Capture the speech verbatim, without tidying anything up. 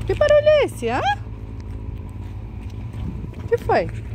Que barulho é esse, hã? O que foi?